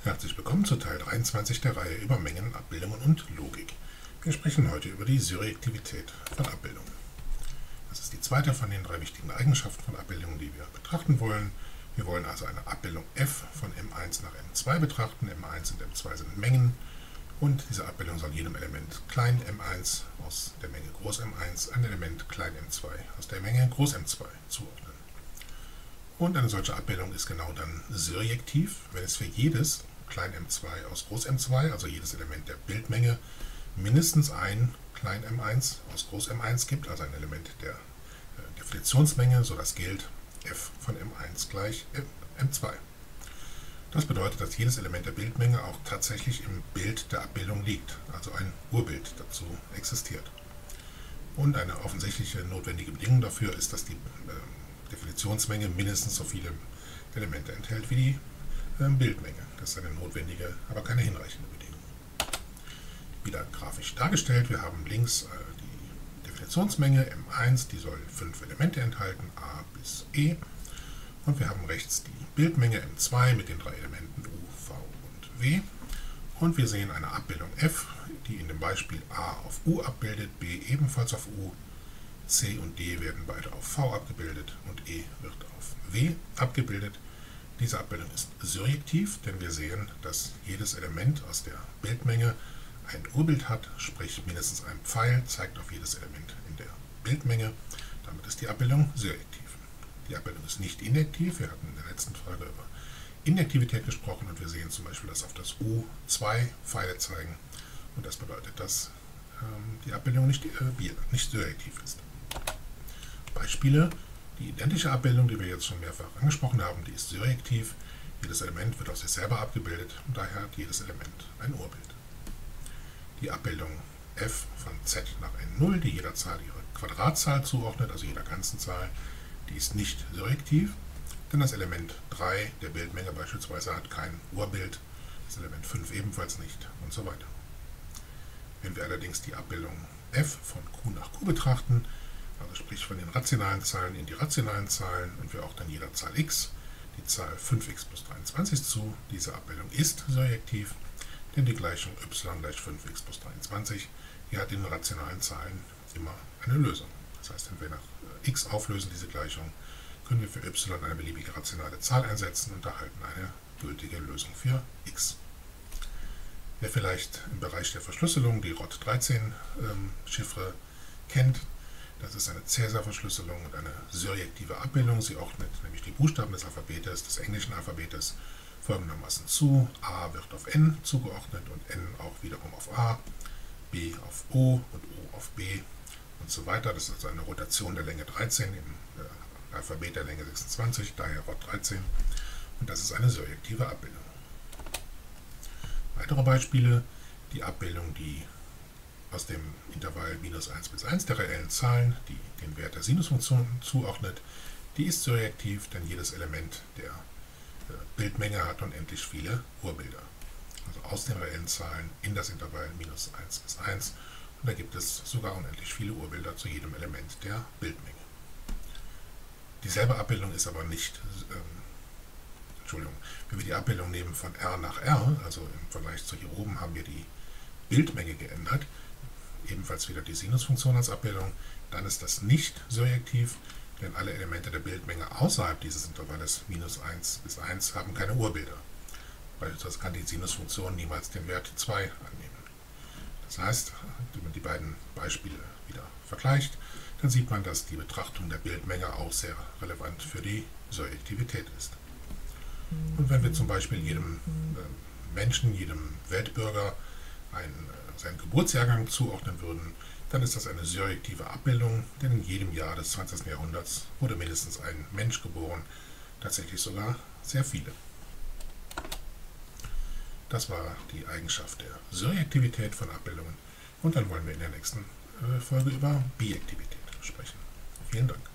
Herzlich willkommen zu Teil 23 der Reihe über Mengen, Abbildungen und Logik. Wir sprechen heute über die Surjektivität von Abbildungen. Das ist die zweite von den drei wichtigen Eigenschaften von Abbildungen, die wir betrachten wollen. Wir wollen also eine Abbildung f von m1 nach m2 betrachten. m1 und m2 sind Mengen und diese Abbildung soll jedem Element klein m1 aus der Menge groß m1 ein Element klein m2 aus der Menge groß m2 zuordnen. Und eine solche Abbildung ist genau dann surjektiv, wenn es für jedes klein m2 aus groß m2, also jedes Element der Bildmenge, mindestens ein klein m1 aus groß m1 gibt, also ein Element der Definitionsmenge, sodass gilt f von m1 gleich m2. Das bedeutet, dass jedes Element der Bildmenge auch tatsächlich im Bild der Abbildung liegt, also ein Urbild dazu existiert. Und eine offensichtliche notwendige Bedingung dafür ist, dass die Definitionsmenge mindestens so viele Elemente enthält wie die Bildmenge. Das ist eine notwendige, aber keine hinreichende Bedingung. Wieder grafisch dargestellt, wir haben links die Definitionsmenge m1, die soll 5 Elemente enthalten, a bis e. Und wir haben rechts die Bildmenge m2 mit den 3 Elementen u, v und w. Und wir sehen eine Abbildung f, die in dem Beispiel a auf u abbildet, b ebenfalls auf u, c und d werden beide auf v abgebildet und e wird auf w abgebildet. Diese Abbildung ist surjektiv, denn wir sehen, dass jedes Element aus der Bildmenge ein Urbild hat, sprich mindestens ein Pfeil zeigt auf jedes Element in der Bildmenge. Damit ist die Abbildung surjektiv. Die Abbildung ist nicht injektiv. Wir hatten in der letzten Folge über Injektivität gesprochen und wir sehen zum Beispiel, dass auf das U 2 Pfeile zeigen und das bedeutet, dass die Abbildung nicht surjektiv ist. Beispiele: Die identische Abbildung, die wir jetzt schon mehrfach angesprochen haben, die ist surjektiv. Jedes Element wird aus sich selber abgebildet und daher hat jedes Element ein Urbild. Die Abbildung f von z nach n0, die jeder Zahl ihre Quadratzahl zuordnet, also jeder ganzen Zahl, die ist nicht surjektiv, denn das Element 3 der Bildmenge beispielsweise hat kein Urbild, das Element 5 ebenfalls nicht und so weiter. Wenn wir allerdings die Abbildung f von q nach q betrachten, also sprich von den rationalen Zahlen in die rationalen Zahlen und wir auch dann jeder Zahl x die Zahl 5x plus 23 zu, diese Abbildung ist surjektiv, denn die Gleichung y gleich 5x plus 23, die hat in den rationalen Zahlen immer eine Lösung. Das heißt, wenn wir nach x auflösen diese Gleichung, können wir für y eine beliebige rationale Zahl einsetzen und erhalten eine gültige Lösung für x. Wer vielleicht im Bereich der Verschlüsselung die ROT13-Chiffre kennt, das ist eine Cäsar-Verschlüsselung und eine surjektive Abbildung. Sie ordnet nämlich die Buchstaben des Alphabetes, des englischen Alphabetes, folgendermaßen zu. A wird auf n zugeordnet und n auch wiederum auf a, b auf o und o auf b und so weiter. Das ist also eine Rotation der Länge 13 im Alphabet der Länge 26, daher ROT13. Und das ist eine surjektive Abbildung. Weitere Beispiele: Die Abbildung, die aus dem Intervall minus 1 bis 1 der reellen Zahlen, die den Wert der Sinusfunktion zuordnet, die ist surjektiv, denn jedes Element der Bildmenge hat unendlich viele Urbilder. Also aus den reellen Zahlen in das Intervall minus 1 bis 1 und da gibt es sogar unendlich viele Urbilder zu jedem Element der Bildmenge. Dieselbe Abbildung ist aber nicht, wenn wir die Abbildung nehmen von R nach R, also im Vergleich zu hier oben haben wir die Bildmenge geändert, ebenfalls wieder die Sinusfunktion als Abbildung, dann ist das nicht surjektiv, denn alle Elemente der Bildmenge außerhalb dieses Intervalles minus 1 bis 1 haben keine Urbilder. Beispielsweise kann die Sinusfunktion niemals den Wert 2 annehmen. Das heißt, wenn man die beiden Beispiele wieder vergleicht, dann sieht man, dass die Betrachtung der Bildmenge auch sehr relevant für die Surjektivität ist. Und wenn wir zum Beispiel jedem Menschen, jedem Weltbürger seinen Geburtsjahrgang zuordnen würden, dann ist das eine surjektive Abbildung, denn in jedem Jahr des 20. Jahrhunderts wurde mindestens ein Mensch geboren, tatsächlich sogar sehr viele. Das war die Eigenschaft der Surjektivität von Abbildungen und dann wollen wir in der nächsten Folge über Bijektivität sprechen. Vielen Dank.